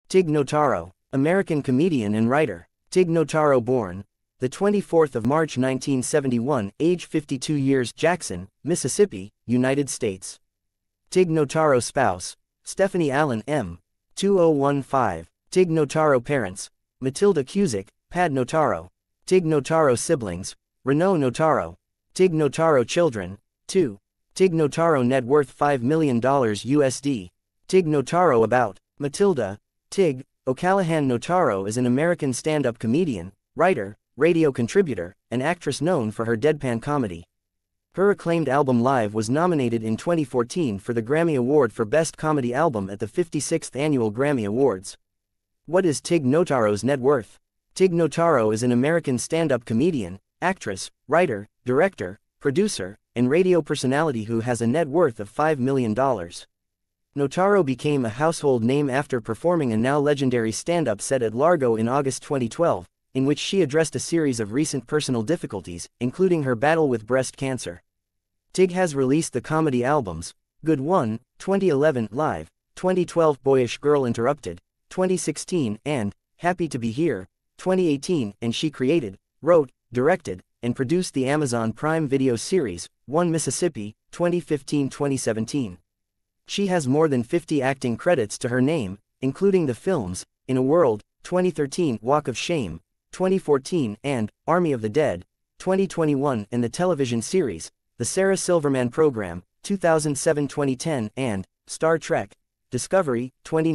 Tig Notaro, American comedian and writer. Tig Notaro born the 24th of March 1971, age 52 years, Jackson, Mississippi, United States. Tig Notaro spouse, Stephanie Allen M. 2015. Tig Notaro parents, Mathilde Cusick, Pad Notaro. Tig Notaro siblings, Renaud Notaro. Tig Notaro children, 2. Tig Notaro net worth $5 million USD. Tig Notaro About. Mathilde, Tig, O'Callahan Notaro is an American stand-up comedian, writer, radio contributor, and actress known for her deadpan comedy. Her acclaimed album Live was nominated in 2014 for the Grammy Award for Best Comedy Album at the 56th Annual Grammy Awards. What is Tig Notaro's net worth? Tig Notaro is an American stand-up comedian, actress, writer, director, producer, and radio personality who has a net worth of $5 million. Notaro became a household name after performing a now legendary stand-up set at Largo in August 2012, in which she addressed a series of recent personal difficulties, including her battle with breast cancer. Tig has released the comedy albums, Good One, 2011, Live, 2012, Boyish Girl Interrupted, 2016, and Happy to Be Here, 2018, and she created, wrote, directed, and produced the Amazon Prime Video series, One Mississippi, 2015-2017. She has more than 50 acting credits to her name, including the films, In a World, 2013, Walk of Shame, 2014, and Army of the Dead, 2021, and the television series, The Sarah Silverman Program, 2007-2010, and Star Trek, Discovery,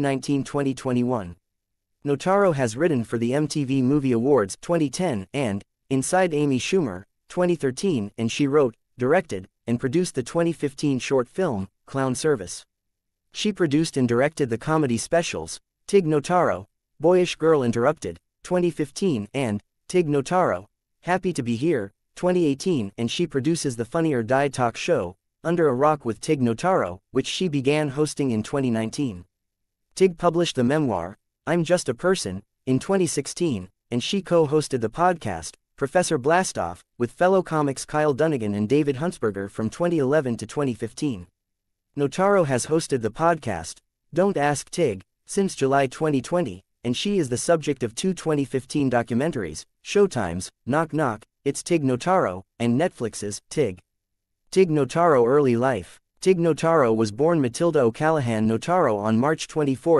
2019-2021. Notaro has written for the MTV Movie Awards 2010 and Inside Amy Schumer, 2013, and she wrote, directed, and produced the 2015 short film, Clown Service. She produced and directed the comedy specials, Tig Notaro, Boyish Girl Interrupted, 2015, and Tig Notaro, Happy to Be Here, 2018, and she produces the Funny or Die talk show, Under a Rock with Tig Notaro, which she began hosting in 2019. Tig published the memoir, I'm Just a Person, in 2016, and she co-hosted the podcast, Professor Blastoff, with fellow comics Kyle Dunnigan and David Huntsberger from 2011 to 2015. Notaro has hosted the podcast, Don't Ask Tig, since July 2020, and she is the subject of two 2015 documentaries, Showtime's Knock Knock, It's Tig Notaro, and Netflix's Tig. Tig Notaro early life. Tig Notaro was born Mathilde O'Callahan Notaro on March 24,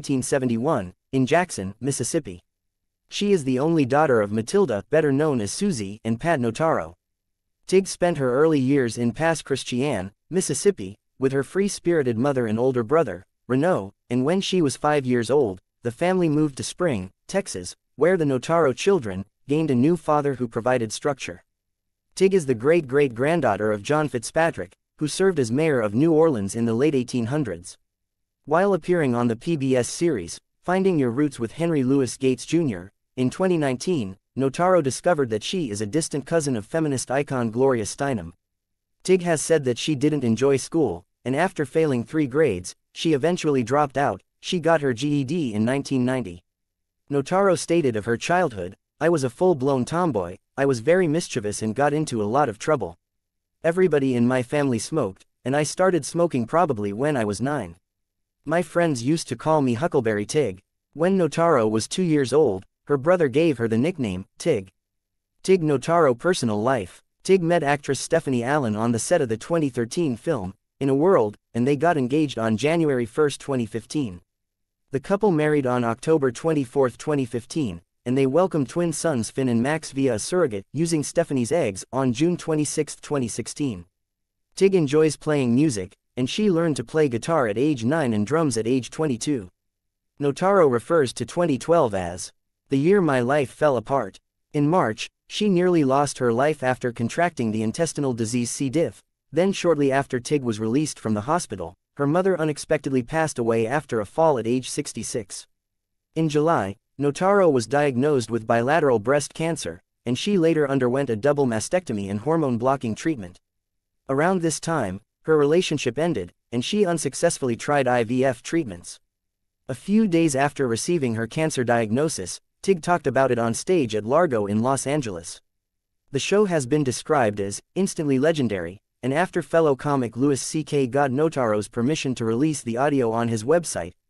1971, in Jackson, Mississippi. She is the only daughter of Mathilde, better known as Susie, and Pat Notaro. Tig spent her early years in Pass Christian, Mississippi, with her free-spirited mother and older brother, Renaud, and when she was 5 years old, the family moved to Spring, Texas, where the Notaro children gained a new father who provided structure. Tig is the great-great-granddaughter of John Fitzpatrick, who served as mayor of New Orleans in the late 1800s. While appearing on the PBS series, Finding Your Roots with Henry Louis Gates Jr., in 2019, Notaro discovered that she is a distant cousin of feminist icon Gloria Steinem. Tig has said that she didn't enjoy school, and after failing 3 grades, she eventually dropped out. She got her GED in 1990. Notaro stated of her childhood, I was a full-blown tomboy, I was very mischievous and got into a lot of trouble. Everybody in my family smoked, and I started smoking probably when I was 9. My friends used to call me Huckleberry Tig. When Notaro was 2 years old, her brother gave her the nickname, Tig. Tig Notaro personal life. Tig met actress Stephanie Allen on the set of the 2013 film, In a World, and they got engaged on January 1, 2015. The couple married on October 24, 2015, and they welcomed twin sons Finn and Max via a surrogate, using Stephanie's eggs, on June 26, 2016. Tig enjoys playing music, and she learned to play guitar at age 9 and drums at age 22. Notaro refers to 2012 as the year my life fell apart. In March, she nearly lost her life after contracting the intestinal disease C. diff. Then shortly after Tig was released from the hospital, her mother unexpectedly passed away after a fall at age 66. In July, Notaro was diagnosed with bilateral breast cancer, and she later underwent a double mastectomy and hormone-blocking treatment. Around this time, her relationship ended, and she unsuccessfully tried IVF treatments. A few days after receiving her cancer diagnosis, Tig talked about it on stage at Largo in Los Angeles. The show has been described as instantly legendary, and after fellow comic Louis C.K. got Notaro's permission to release the audio on his website,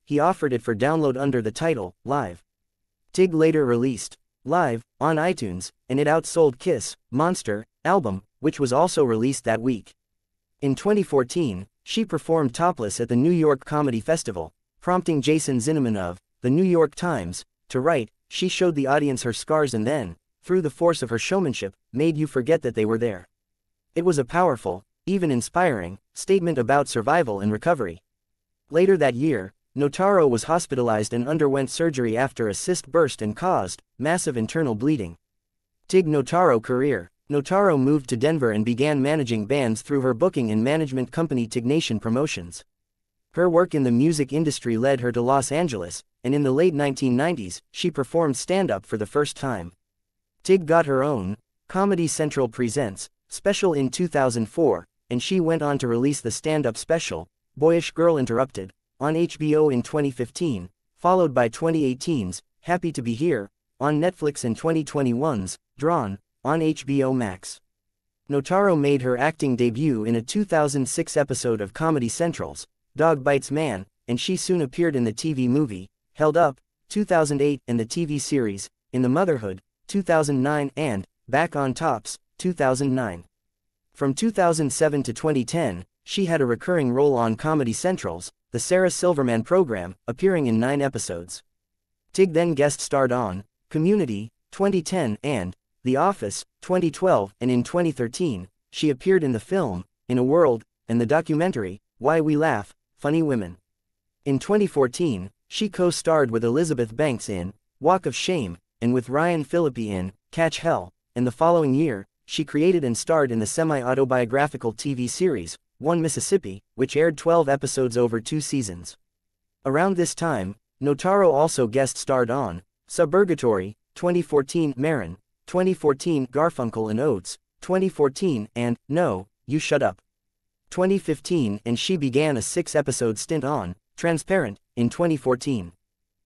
he offered it for download under the title, Live. Tig later released Live on iTunes, and it outsold Kiss, Monster, album, which was also released that week. In 2014, she performed topless at the New York Comedy Festival, prompting Jason Zinnemann of The New York Times to write, "She showed the audience her scars and then, through the force of her showmanship, made you forget that they were there." It was a powerful, even inspiring, statement about survival and recovery. Later that year, Notaro was hospitalized and underwent surgery after a cyst burst and caused massive internal bleeding. Tig Notaro career. Notaro moved to Denver and began managing bands through her booking and management company Tig Nation Promotions. Her work in the music industry led her to Los Angeles, and in the late 1990s, she performed stand-up for the first time. Tig got her own Comedy Central Presents special in 2004, and she went on to release the stand-up special, Boyish Girl Interrupted, on HBO in 2015, followed by 2018's Happy to Be Here, on Netflix and 2021's Drawn, on HBO Max. Notaro made her acting debut in a 2006 episode of Comedy Central's Dog Bites Man, and she soon appeared in the TV movie, Held Up, 2008, and the TV series, In the Motherhood, 2009, and Back on Tops, 2009. From 2007 to 2010, she had a recurring role on Comedy Central's The Sarah Silverman Program, appearing in 9 episodes. Tig then guest-starred on Community, 2010, and The Office, 2012, and in 2013, she appeared in the film, In a World, and the documentary, Why We Laugh, Funny Women. In 2014, she co-starred with Elizabeth Banks in Walk of Shame, and with Ryan Phillippe in Catch Hell, and the following year, she created and starred in the semi-autobiographical TV series, One Mississippi, which aired 12 episodes over 2 seasons. Around this time, Notaro also guest-starred on Suburgatory, 2014, Marin, 2014, Garfunkel and Oates, 2014, and No, You Shut Up, 2015, and she began a 6-episode stint on Transparent, in 2014.